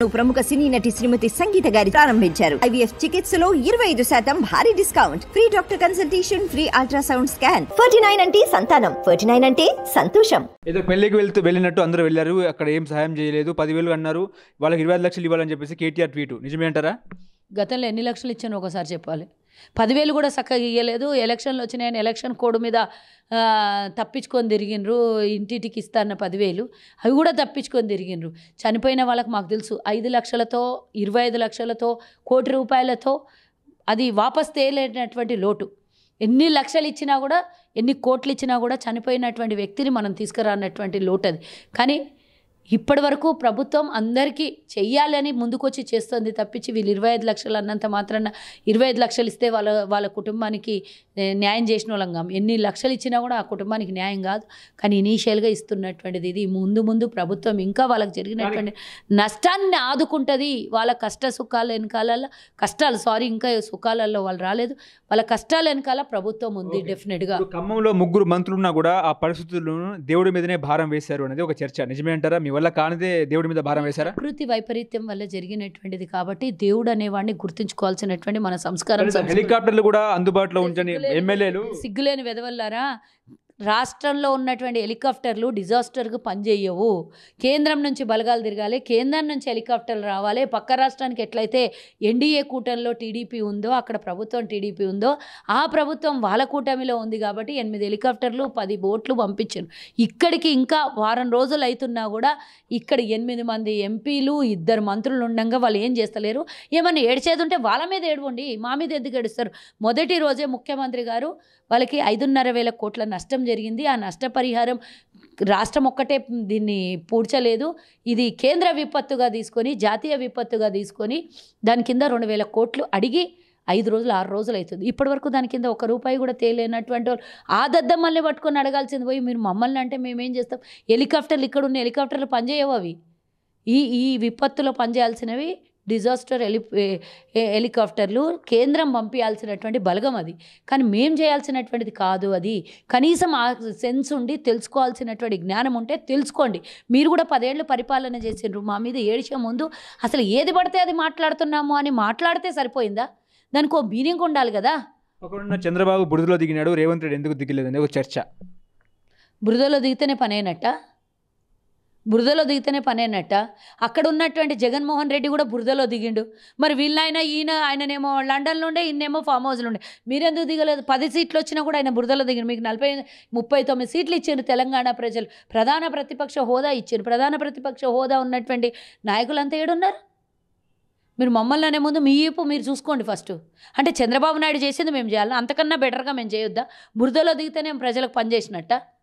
ప్రముఖ సినీ నటి శ్రీమతి సంగీత గారి ప్రారంభించారు. ఐవీఎఫ్ చికిత్సలో 25% భారీ discount, free doctor consultation, free ultrasound scan. 49 అంటే సంతానం, 49 అంటే సంతోషం. ఏదో పెళ్లికి వెళ్ళినట్టు అందరూ వెళ్ళారు, అక్కడ ఏం సహాయం చేయలేదు, 10,000 అన్నారు, వాళ్ళకి 25 లక్షలు ఇవ్వాలని చెప్పేసి కేటీఆర్ ట్వీట్ నిజమే అంటారా? గతంలో ఎన్ని లక్షలు ఇచ్చాను ఒకసారి చెప్పాలి. 10,000 కూడా చక్కగా ఇవ్వలేదు. ఎలక్షన్లు వచ్చినాయని ఎలక్షన్ కోడ్ మీద తప్పించుకొని తిరిగినరు. ఇంటింటికి ఇస్తారన్న 10,000 అవి కూడా తప్పించుకొని తిరిగినరు. చనిపోయిన వాళ్ళకి మాకు తెలుసు 5 లక్షలతో 25 లక్షలతో ₹1,00,00,000 అది వాపస్ తేలేనటువంటి లోటు. ఎన్ని లక్షలు ఇచ్చినా కూడా, ఎన్ని కోట్లు ఇచ్చినా కూడా చనిపోయినటువంటి వ్యక్తిని మనం తీసుకురానటువంటి లోటు అది. కానీ ఇప్పటి వరకు ప్రభుత్వం అందరికీ చెయ్యాలని ముందుకొచ్చి చేస్తుంది తప్పించి వీళ్ళు 25 లక్షలు అన్నంత మాత్రాన 25 లక్షలు ఇస్తే వాళ్ళ కుటుంబానికి న్యాయం చేసిన వాళ్ళం కాదు. ఎన్ని లక్షలు ఇచ్చినా కూడా ఆ కుటుంబానికి న్యాయం కాదు. కానీ ఇనీషియల్గా ఇస్తున్నటువంటిది ఇది. ముందు ప్రభుత్వం ఇంకా వాళ్ళకి జరిగినటువంటి నష్టాన్ని ఆదుకుంటుంది. వాళ్ళ కష్ట సుఖాల వెనకాల ఇంకా సుఖాలలో వాళ్ళు రాలేదు. వాళ్ళ కష్టాల వెనకాల ప్రభుత్వం ఉంది డెఫినెట్గా. ఖమ్మంలో 3 మంత్రులున్నా కూడా ఆ పరిస్థితులను దేవుడి మీదనే భారం వేశారు అనేది ఒక చర్చ. నిజమే అంటారా? మీ వల్ల కానిదే దేవుడి మీద భారం వేశారా? ప్రకృతి వైపరీత్యం వల్ల జరిగినటువంటిది కాబట్టి దేవుడు అనేవాడిని గుర్తుంచుకోవాల్సినటువంటి మన సంస్కారం. హెలికాప్టర్లు కూడా అందుబాటులో ఉంచని ఎమ్మెల్యేలు సిగ్గులేని వెదవల్లారా. రాష్ట్రంలో ఉన్నటువంటి హెలికాప్టర్లు డిజాస్టర్కు పనిచేయవు. కేంద్రం నుంచి బలగాలు తిరగాలి, కేంద్రం నుంచి హెలికాప్టర్లు రావాలి. పక్క రాష్ట్రానికి ఎట్లయితే ఎన్డీఏ కూటమిలో టీడీపీ ఉందో, అక్కడ ప్రభుత్వం టీడీపీ ఉందో, ఆ ప్రభుత్వం వాళ్ళ కూటమిలో ఉంది కాబట్టి 8 హెలికాప్టర్లు 10 బోట్లు పంపించారు. ఇక్కడికి ఇంకా వారం రోజులు అవుతున్నా కూడా ఇక్కడ 8 మంది ఎంపీలు 2 మంత్రులు ఉండగా వాళ్ళు ఏం చేస్తలేరు. ఏమన్నా ఏడ్చేది ఉంటే వాళ్ళ మీద ఏడవండి, మా మీద ఎందుకు ఏడుస్తారు? మొదటి రోజే ముఖ్యమంత్రి గారు వాళ్ళకి 5,500 కోట్ల నష్టం జరిగింది. ఆ నష్టపరిహారం రాష్ట్రం ఒక్కటే దీన్ని పూడ్చలేదు. ఇది కేంద్ర విపత్తుగా తీసుకొని, జాతీయ విపత్తుగా తీసుకొని దాని కింద 2,000 కోట్లు అడిగి 5 రోజులు 6 రోజులు అవుతుంది. ఇప్పటి వరకు దాని కింద ₹1 కూడా తేలేనటువంటి వాళ్ళు ఆ దద్దమ్మల్ని పట్టుకొని అడగాల్సింది పోయి మీరు మమ్మల్ని అంటే మేమేం చేస్తాం? హెలికాప్టర్లు ఇక్కడ ఉన్న హెలికాప్టర్లు పనిచేయవు. అవి ఈ విపత్తులో పనిచేయాల్సినవి డిజాస్టర్ హెలికాప్టర్లు కేంద్రం పంపించాల్సినటువంటి బలగం అది. కానీ మేం చేయాల్సినటువంటిది కాదు అది. కనీసం ఆ సెన్స్ ఉండి తెలుసుకోవాల్సినటువంటి జ్ఞానం ఉంటే తెలుసుకోండి. మీరు కూడా 10 ఏళ్ళు పరిపాలన చేసిండ్రు, మా మీద ఏడిచే ముందు అసలు ఏది పడితే అది మాట్లాడుతున్నాము అని మాట్లాడితే సరిపోయిందా? దానికి ఓ మీనింగ్ ఉండాలి కదా. ఒకడున్న చంద్రబాబు బురదలో దిగినాడు, రేవంత్ రెడ్డి ఎందుకు దిగలేదని ఒక చర్చ. బురదలో దిగితేనే పనేనట్ట. అక్కడ ఉన్నటువంటి జగన్మోహన్ రెడ్డి కూడా బురదలో దిగిండు. మరి ఆయననేమో లండన్లో ఉండే, ఈయనేమో ఫామ్ హౌస్లో ఉండే. మీరెందుకు దిగలేదు? 10 సీట్లు వచ్చినా కూడా ఆయన బురదలో దిగిండు. మీకు 39 సీట్లు ఇచ్చారు తెలంగాణ ప్రజలు. ప్రధాన ప్రతిపక్ష హోదా ఇచ్చారు. ప్రధాన ప్రతిపక్ష హోదా ఉన్నటువంటి నాయకులంతా ఏడున్నారు? మీరు మమ్మల్ని అనే ముందు మీ ఈపు మీరు చూసుకోండి ఫస్ట్. అంటే చంద్రబాబు నాయుడు చేసింది మేము చేయాలి, అంతకన్నా బెటర్గా మేము చేయొద్దా? బురదలో దిగితేనే ప్రజలకు పనిచేసినట్ట.